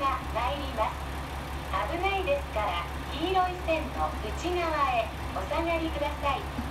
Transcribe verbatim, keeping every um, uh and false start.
が参ります。危ないですから、黄色い線の内側へお下がりください。